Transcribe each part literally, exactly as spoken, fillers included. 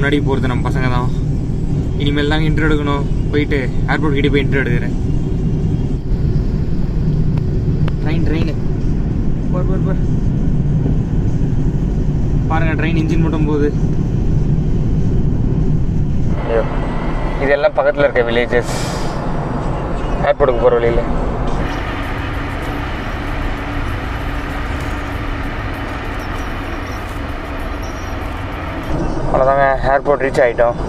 முன்னாடி போகிறது நம்ம பசங்க தான். இனிமேல் தாங்க இன்ட்ரோ எடுக்கணும். போயிட்டு ஏர்போர்ட் கிட்டே போய் இன்ட்ரோ எடுக்கிறேன். ட்ரெயின் ட்ரெயின் போர் போர் போர் பாருங்க, ட்ரெயின் இன்ஜின் மட்டும் போகுது. இதெல்லாம் பக்கத்தில் இருக்க வில்லேஜஸ் ஏர்போர்ட்டுக்கு போகிற வழியில். அவ்வளோதாங்க, ஏர்போர்ட் ரீச் ஆகிட்டோம்.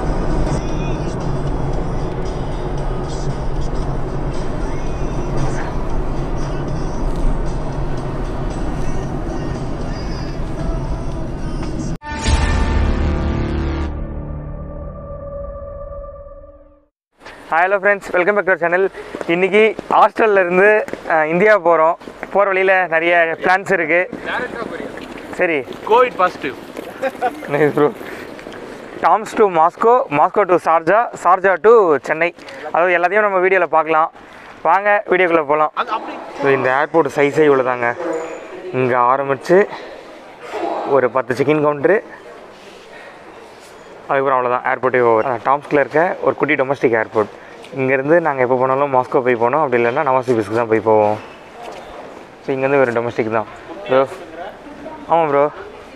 Hello friends, welcome back to our channel. இன்றைக்கி ஹாஸ்டல்லேருந்து இந்தியா போகிறோம். போகிற வழியில் நிறைய பிளான்ஸ் இருக்குது. சரி, covid positive. Nice bro. Tomsk to Moscow, Moscow to Sharjah, Sharjah to Chennai. அதாவது எல்லாத்தையும் நம்ம வீடியோவில் பார்க்கலாம். வாங்க வீடியோக்குள்ளே போகலாம். ஸோ இந்த ஏர்போர்ட் சைஸே இவ்வளோ தாங்க. இங்கே ஆரம்பித்து ஒரு பத்து செக்இன் கவுண்ட்ரு, அதுக்கப்புறம் அவ்வளோதான் ஏர்போர்ட்டே ஓவர். டாம்ஸ்கில் இருக்க ஒரு குட்டி டொமஸ்டிக் ஏர்போர்ட். இங்கேருந்து நாங்கள் எப்போ போனாலும் மாஸ்கோ போய் போனோம், அப்படி இல்லைன்னா நவாசிபிஸ்க்கு தான் போய் போவோம். ஸோ இங்கேருந்து ஒரு டொமஸ்டிக் தான் ப்ரோ. ஆமாம் ப்ரோ,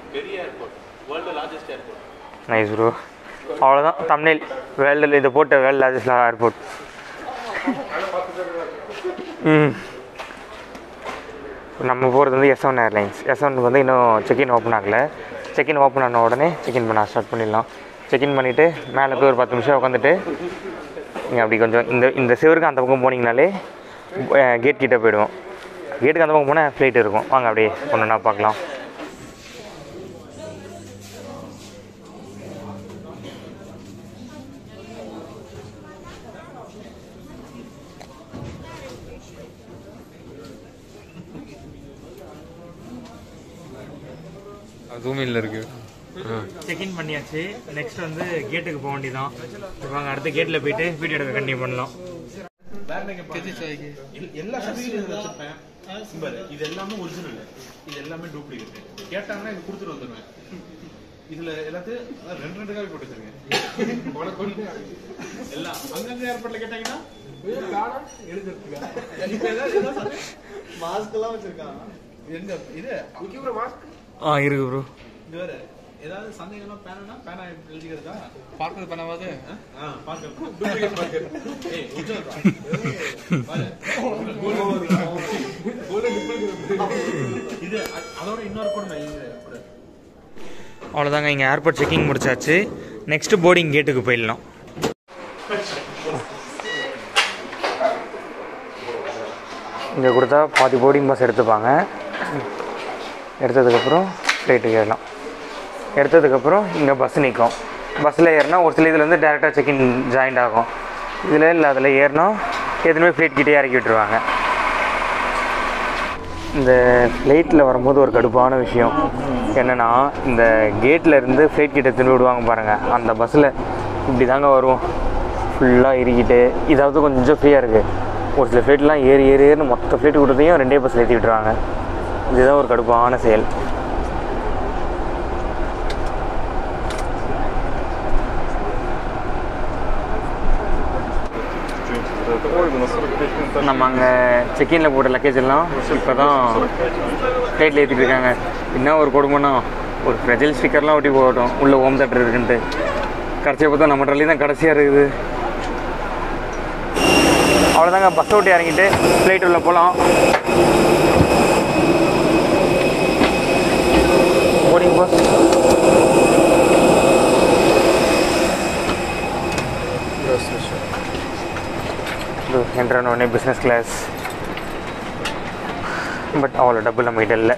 நைஸ் ப்ரோ. அவ்வளோதான் தம்ப்நெயில். வேர்ல்டில் இதை போட்ட வேர்ல்டு லார்ஜஸ்ட் ஏர்போர்ட். ம் நம்ம போகிறது வந்து எஸ் ஒன் ஏர்லைன்ஸ். எஸ் ஒனுக்கு வந்து இன்னும் செக்இன் ஓப்பன் ஆகலை. செக்இன் ஓப்பன் ஆன உடனே செக்இன் பண்ண ஸ்டார்ட் பண்ணிடலாம். செக்இன் பண்ணிவிட்டு மேலே போய் ஒரு பத்து நிமிஷம் உட்காந்துட்டு நீங்கள் அப்படி கொஞ்சம் இந்த இந்த சிவருக்கு அந்த பக்கம் போனீங்கனாலே கேட் கிட்டே போயிடுவோம். கேட்டுக்கு அந்த பக்கம் போனால் ஃப்ளைட் இருக்கும். வாங்க அப்படியே ஒன்றுனா பார்க்கலாம். ஜூமில் இருக்குது. செக்இன் பண்ணியாச்சு. நெக்ஸ்ட் வந்து கேட்டுக்கு போக வேண்டியதான். வாங்க அடுத்த கேட்டில் போயிட்டு வீடியோ எடுக்க கண்டினியூ பண்ணலாம். எல்லா சர்டிஃபிகேட்டும் வச்சிருப்பேன். இது எல்லாமே ஒரிஜினல், இது எல்லாமே டூப்ளிகேட். கேட்டாங்கன்னா இது கொடுத்துட்டு வந்துடுவேன். இதுல எல்லாத்தையும் ரெண்டு ரெண்டு காப்பி போட்டு வச்சிருக்கேன். எல்லாம் அங்கங்க ஏர்போர்ட்ல கேட்டாங்கன்னா மாஸ்க் எல்லாம் வச்சிருக்காங்க. எங்க இது முக்கிய மாஸ்க் ஆ இருக்கு ப்ரோ. இது வேற ஏதாவது சந்தேகம்லாம் பேனா பேனா எழுதிக்கிறதா பார்க்கறது பண்ணாவது ஆ பார்க்க டூப்ளிகேட் பார்க்க. ஏய் கொஞ்சம் பாரு இது அதோட இன்னொரு கூட இது. அவ்வளோதாங்க, இங்கே ஏர்போர்ட் செக்கிங் முடிச்சாச்சு. நெக்ஸ்ட் போர்டிங் கேட்டுக்கு போயிடலாம். இங்கே கொடுத்தா பாதி போர்டிங் பாஸ் எடுத்துப்பாங்க. எடுத்ததுக்கப்புறம் ஃப்ளைட்டுக்கு ஏறலாம். எடுத்ததுக்கப்புறம் இங்கே பஸ் நிற்கும். பஸ்ஸில் ஏறினா ஒரு சில இதில் வந்து டேரெக்டாக செக்இன் ஜாயிண்ட் ஆகும். இதில் இல்லை, அதில் ஏறினா எதுவுமே ஃப்ளைட் கிட்டே இறக்கி விட்டுருவாங்க. இந்த ஃப்ளைட்டில் வரும்போது ஒரு கடுப்பான விஷயம் என்னென்னா, இந்த கேட்டில் இருந்து ஃப்ளைட் கிட்டே திரும்பி விடுவாங்க பாருங்கள். அந்த பஸ்ஸில் இப்படி தாங்க வரும், ஃபுல்லாக ஏறிக்கிட்டு. இதாவது கொஞ்சம் ஃப்ரீயாக இருக்குது. ஒரு சில ஃப்ளைட்லாம் ஏறி ஏறி ஏறினு மொத்த ஃப்ளைட்டு கொடுத்தையும் ரெண்டே பஸ்ஸில் ஏற்றி விட்டுருவாங்க. இதுதான் ஒரு கடுப்பான செயல். நம்ம அங்கே செக்இனில் போட்ட லக்கேஜ் எல்லாம் இப்போ தான் ஃப்ளைட்டில் ஏற்றிட்டு இருக்காங்க. என்ன ஒரு கொடுமைன்னா, ஒரு ஃப்ரெஜைல் ஸ்டிக்கர்லாம் ஒட்டி போகட்டும் உள்ளே ஹோம் தேட்டர் இருக்குன்ட்டு. கடைசியை பார்த்தா நம்ம ட்ரெயிலே தான் கடைசியாக இருக்குது. அவ்வளோதாங்க, பஸ் ஓட்டி இறங்கிட்டு ஃப்ளைட் உள்ள போகலாம். போர்டிங் பாஸ் என்ட்ரான உடனே பிஸ்னஸ் கிளாஸ். பட் அவ்வளோ டபுள் நம்மகிட்ட இல்லை.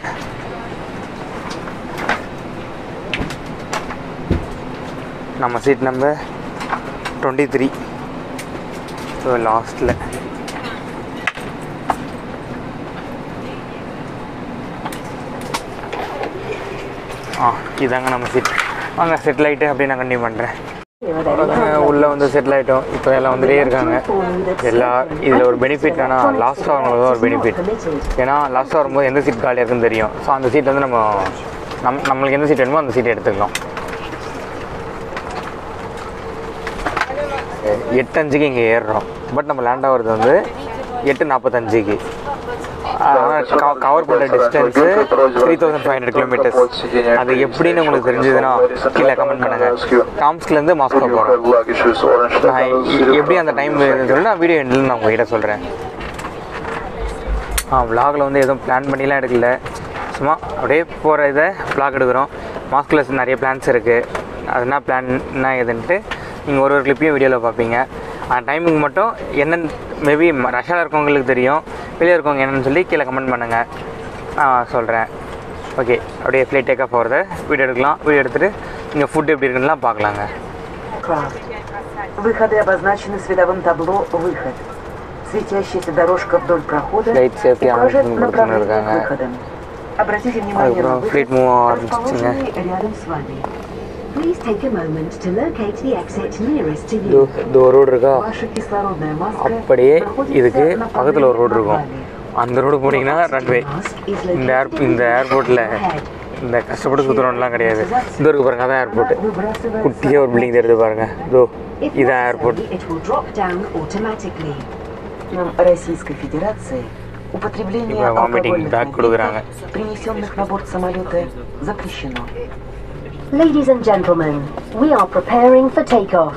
நம்ம seat number twenty three. So லாஸ்ட்டில் ஆ இதாங்க நம்ம சீட். வாங்க செட்டில் ஆகிட்டு அப்படியே நான் கண்டினியூ பண்ணுறேன். உள்ளே வந்து செட்டில் ஆகிட்டோம். இப்போ எல்லாம் வந்துட்டே இருக்காங்க. எல்லா இதில் ஒரு பெனிஃபிட் என்னன்னா, லாஸ்ட்டாக வரவங்களுக்கு தான் ஒரு பெனிஃபிட். ஏன்னா லாஸ்ட்டாக வரும்போது எந்த சீட் காலியாக இருக்குன்னு தெரியும். ஸோ அந்த சீட் வந்து நம்ம நம் நம்மளுக்கு எந்த சீட் வேணுமோ அந்த சீட்டை எடுத்துக்கலாம். எட்டு அஞ்சுக்கு இங்கே ஏறுறோம். பட் நம்ம லேண்ட் ஆகிறது வந்து எட்டு நாற்பத்தஞ்சுக்கு. கவர் பண்ணுற distance three thousand five hundred kilometres. அது எப்படின்னு உங்களுக்கு தெரிஞ்சதுன்னா கீழே கமெண்ட் பண்ணுங்கள். டாம்ஸ்க்லேருந்து மாஸ்கோ போகிறோம். நான் எப்படி அந்த டைம் சொல்லி நான் வீடியோ எண்டில் நான் உங்கள்கிட்ட சொல்கிறேன். ஆ விலாகில் வந்து எதுவும் பிளான் பண்ணிலாம் எடுக்கல, சும்மா அப்படியே போகிற இதை விலாக் எடுக்கிறோம். மாஸ்கில் நிறைய பிளான்ஸ் இருக்குது. அது என்ன பிளான்னா எதுன்ட்டு நீங்கள் ஒரு ஒரு கிளிப்பையும் வீடியோவில் பார்ப்பீங்க. அந்த டைமுக்கு மட்டும் என்னென்னு மேபி ரஷ்யாவில் இருக்கவங்களுக்கு தெரியும், வெளியே இருக்கவங்க என்னென்னு சொல்லி கீழே கமெண்ட் பண்ணுங்கள், நான் சொல்கிறேன். ஓகே, அப்படியே ஃப்ளைட் டேக் ஆஃப் போகிறத வீடியோ எடுக்கலாம். வீடியோ எடுத்துகிட்டு இங்கே ஃபுட் எப்படி இருக்குன்னுலாம் பார்க்கலாங்க. Выходы обозначены световым табло «Выход». Светящаяся дорожка вдоль прохода Flight safety укажет announcement направление கொடுத்துருக்காங்க. к выходам. Обратите внимание на ஃப்ளைட் выход, மூவ் ஆரம்பிச்சிச்சுங்க. расположенный рядом с вами. Please take a moment to locate the exit nearest to இது you. இது ஒரு ரோடு இருக்கா, Ваша кислородная маска அப்படியே இதுக்கு находится на பக்கத்தில் ஒரு ரோடு направлении இருக்கும். к вами. அந்த ரோடு போனீங்கன்னா ரன்வே. இந்த ஏர் இந்த ஏர்போர்ட்டில் இந்த கஷ்டப்பட்டு சுற்றுறோம்லாம் கிடையாது. இது இருக்கு பாருங்க, அதான் ஏர்போர்ட்டு. குட்டியாக ஒரு பில்டிங் தெரியுது பாருங்க, இதோ If இதான் airport. necessary, it will drop down automatically. Российской Федерации употребление Типа vomiting алкогольных bag கொடுக்குறாங்க. напитков, принесенных на борт самолета, запрещено. Ladies and gentlemen, we are preparing for takeoff.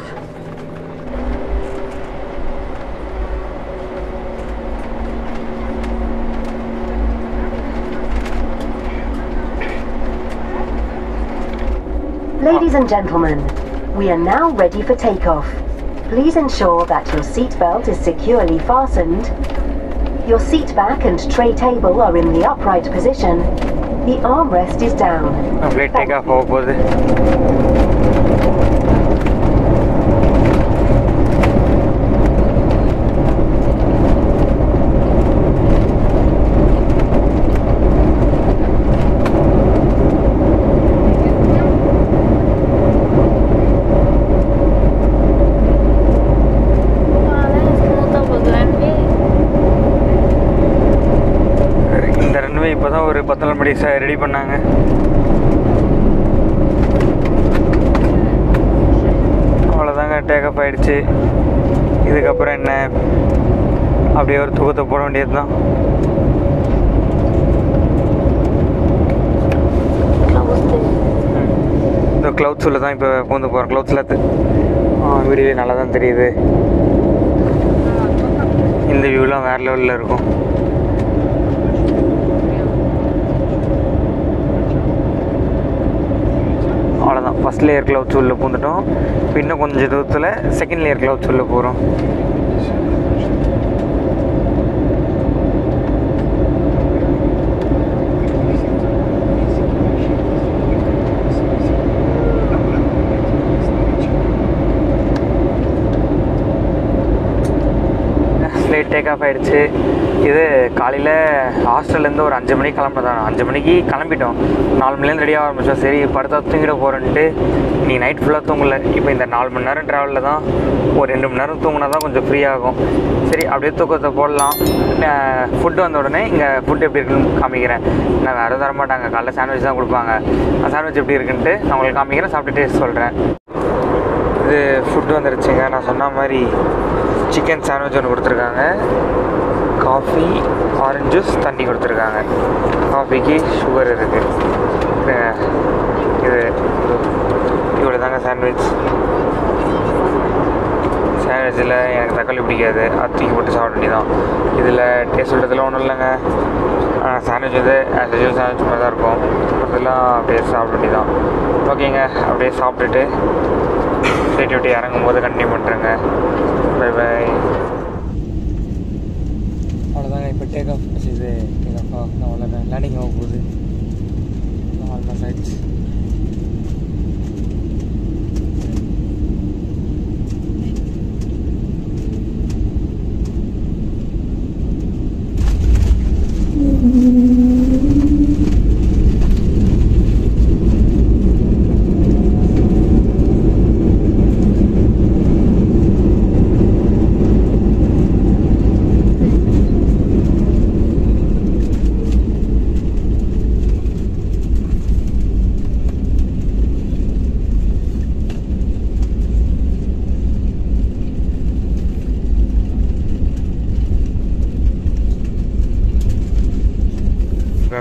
Ladies and gentlemen, we are now ready for takeoff. Please ensure that your seat belt is securely fastened. Your seat back and tray table are in the upright position. The armrest is down. Flight take off ஆக போகுது. இந்த runway இப்போ தான் ஒரு பத்து நாள் முன்னாடி ready பண்ணாங்க. அவ்வளோதாங்க, டேக் ஆஃப் ஆகிடுச்சு. இதுக்கப்புறம் என்ன, அப்படியே ஒரு தூக்கத்தை போட வேண்டியது தான். இந்த க்ளவுட்ஸ் உள்ள தான் இப்போ பூந்து போகிறோம். க்ளவுட்ஸில் வீடியோ நல்லா தான் தெரியுது. இந்த வியூலாம் வேறு லெவலில் இருக்கும். அவ்வளோதான், ஃபஸ்ட் லேயர் க்ளவுட்ஸ் உள்ளே பூந்துட்டோம். இப்போ இன்னும் கொஞ்சம் தூரத்தில் செகண்ட் லேயர் க்ளவுட்ஸ் உள்ளே போகிறோம். ஃப்ளைட் டேக் ஆஃப் ஆகிடுச்சு. இது காலையில் ஹாஸ்டல்லேருந்து ஒரு அஞ்சு மணிக்கு கிளம்பினதான். அஞ்சு மணிக்கு கிளம்பிட்டோம். நாலு மணிலேருந்து ரெடியாக ஆரம்பித்தோம். சரி படுத்தா தூங்கிட போகிறேன்ட்டு நீ நைட் ஃபுல்லாக தூங்கலை. இப்போ இந்த நாலு மணி நேரம் ட்ராவலில் தான் ஒரு ரெண்டு மணி நேரம் தூங்கினா தான் கொஞ்சம் ஃப்ரீயாகும். சரி அப்படியே தூக்கத்தை போடலாம். ஃபுட்டு வந்த உடனே இங்கே ஃபுட் எப்படி இருக்குன்னு காமிக்கிறேன். நான் வேறு தர மாட்டாங்க, காலைல சாண்ட்விச் தான் கொடுப்பாங்க. அந்த சாண்ட்விச் எப்படி இருக்குன்ட்டு நான் உங்களுக்கு காமிக்கிறேன், சாப்பிட்டுட்டே சொல்கிறேன். இது ஃபுட்டு வந்துருச்சுங்க. நான் சொன்ன மாதிரி சிக்கன் சாண்ட்விச் ஒன்று கொடுத்துருக்காங்க. காஃபி, ஆரஞ்சு ஜூஸ், தண்ணி கொடுத்துருக்காங்க. காஃபிக்கு சுகர் இருக்குது. இது இவ்வளோ தாங்க சாண்ட்விச். சாண்ட்விச்சில் எனக்கு தக்காளி பிடிக்காது, அது தூக்கி போட்டு சாப்பிட வேண்டியதான். இதில் டேஸ்ட் சொல்கிறதுலாம் ஒன்றும் இல்லைங்க. சாண்ட்விச் வந்து ஆஸ் யூஸ்வல் சாண்ட்விச் மாதிரி தான் இருக்கும். அதெல்லாம் அப்படியே சாப்பிட வேண்டியதான். ஓகேங்க, அப்படியே சாப்பிட்டுட்டு ஃப்ளைட் விட்டு இறங்கும் போது கண்டினியூ பண்ணுறேங்க. Bye bye. அவ்வளோதாங்க, இப்போ டேக் ஆஃப் இது டேக் ஆஃப் ஆஃப் அவ்வளோதான். லேண்டிங் ஆக போகுது. ஆல்மோஸ்ட் ஆயிடுச்சு.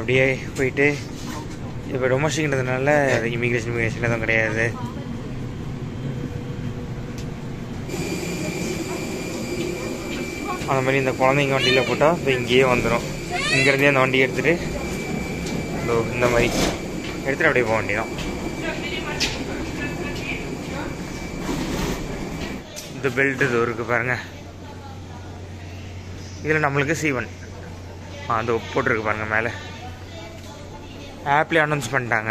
அப்படியே போயிட்டு இப்போ டொமஸ்டிக்ன்றதுனால இமிக்ரேஷன் இமிக்ரேஷன் எதுவும் கிடையாது. அந்த மாதிரி இந்த குழந்தைங்க வண்டியில் போட்டால் இப்போ இங்கேயே வந்துடும். இங்கேருந்தே அந்த வண்டி எடுத்துகிட்டு இதோ இந்த மாதிரி எடுத்துகிட்டு அப்படியே போக வேண்டியதான். இந்த பெல்ட் இது இருக்குது பாருங்கள். இதில் நம்மளுக்கு சீவன் அது போட்டிருக்கு பாருங்கள். மேலே ஆப்லேயே அனௌன்ஸ் பண்ணிட்டாங்க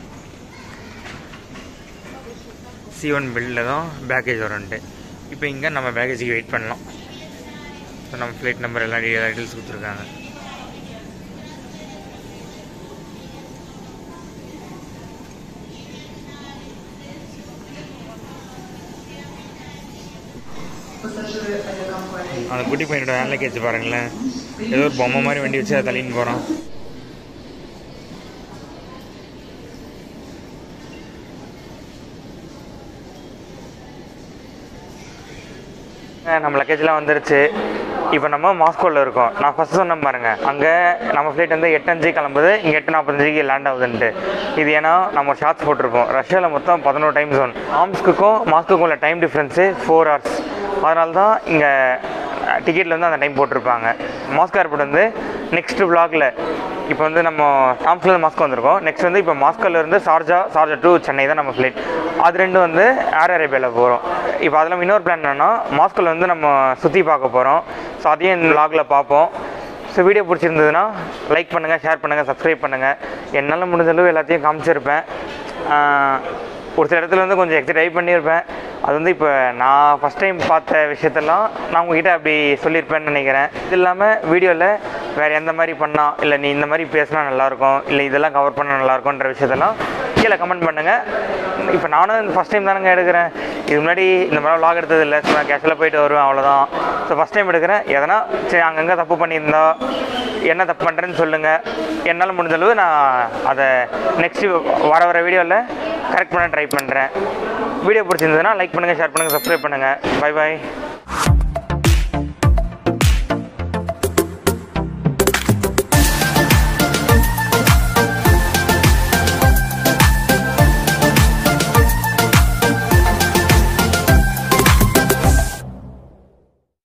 சீவன் பெல்ட்டில் தான் பேக்கேஜ் வரும்ன்ட்டு. இப்போ இங்கே நம்ம பேக்கேஜுக்கு வெயிட் பண்ணலாம். ஸோ நம்ம ஃப்ளைட் நம்பர் எல்லாம் டீட்டெயில்ஸ் கொடுத்துருக்காங்க. அந்த குட்டி பையனோட வேன் லக்கேஜ் பாருங்களேன். ஏதோ ஒரு பொம்மை மாதிரி வண்டி வச்சு அதை தள்ளின்னு போகிறான். நம்ம லக்கேஜ்லாம் வந்துருச்சு. இப்போ நம்ம மாஸ்கோவில் இருக்கோம். நான் ஃபஸ்ட்டு சொன்னேன் பாருங்கள், அங்கே நம்ம ஃப்ளைட் வந்து எட்டு அஞ்சு கிளம்புது, இங்கே எட்டு நாற்பத்தஞ்சுக்கு லேண்ட் ஆகுதுன்ட்டு. இது ஏன்னா நம்ம ஷார்ட்ஸ் போட்டிருக்கோம். ரஷ்யாவில் மொத்தம் பதினோரு டைம் ஜோன். ஆம்ஸ்க்குக்கும் மாஸ்கோக்கும் உள்ள டைம் டிஃப்ரென்ஸு ஃபோர் ஹவர்ஸ். அதனால தான் இங்கே டிக்கெட்டில் வந்து அந்த டைம் போட்டிருப்பாங்க. மாஸ்கோ ஏர்போர்ட் வந்து நெக்ஸ்ட் விளாகில் இப்போ வந்து நம்ம டாம்ஸ்லேருந்து மாஸ்கோ வந்திருக்கோம். நெக்ஸ்ட் வந்து இப்போ மாஸ்கோலேருந்து ஷார்ஜா, ஷார்ஜா டு சென்னை தான் நம்ம ஃப்ளைட். அது ரெண்டும் வந்து ஏர் அரேபியாவில் போகிறோம். இப்போ அதில் இன்னொரு பிளான் என்னென்னா, மாஸ்கோவில் வந்து நம்ம சுற்றி பார்க்க போகிறோம். ஸோ அதையும் இந்த விளாகில் பார்ப்போம். ஸோ வீடியோ பிடிச்சிருந்ததுன்னா லைக் பண்ணுங்கள், ஷேர் பண்ணுங்கள், சப்ஸ்கிரைப் பண்ணுங்கள். என்னால் முடிஞ்சளவு எல்லாத்தையும் காமிச்சிருப்பேன். ஒரு சில இடத்துல வந்து கொஞ்சம் எக்ஸைட் பண்ணியிருப்பேன். அது வந்து இப்போ நான் ஃபஸ்ட் டைம் பார்த்த விஷயத்தெல்லாம் நான் உங்ககிட்ட அப்படி சொல்லியிருப்பேன்னு நினைக்கிறேன். இது இல்லாமல் வீடியோவில் வேறு எந்த மாதிரி பண்ணால், இல்லை நீ இந்த மாதிரி பேசினா நல்லாயிருக்கும், இல்லை இதெல்லாம் கவர் பண்ணால் நல்லாயிருக்குன்ற விஷயத்தெல்லாம் கீழே கமெண்ட் பண்ணுங்கள். இப்போ நானும் ஃபஸ்ட் டைம் தானங்க எடுக்கிறேன். இது முன்னாடி இந்த மாதிரி விளாக் எடுத்தது இல்லை. ஸோ நான் கேஷுவலாக போயிட்டு வருவேன், அவ்வளோதான். ஸோ ஃபஸ்ட் டைம் எடுக்கிறேன். எதனா சரி அங்கங்கே தப்பு பண்ணியிருந்தா என்ன தப்பு பண்ணுறேன்னு சொல்லுங்கள். என்னால் முடிஞ்சளவு நான் அதை நெக்ஸ்ட்டு வர வர வீடியோவில் கரெக்ட் பண்ண ட்ரை பண்ணுறேன். வீடியோ பிடிச்சிருந்ததுன்னா லைக் பண்ணுங்கள், ஷேர் பண்ணுங்கள், சப்ஸ்கிரைப் பண்ணுங்கள். பை பாய்.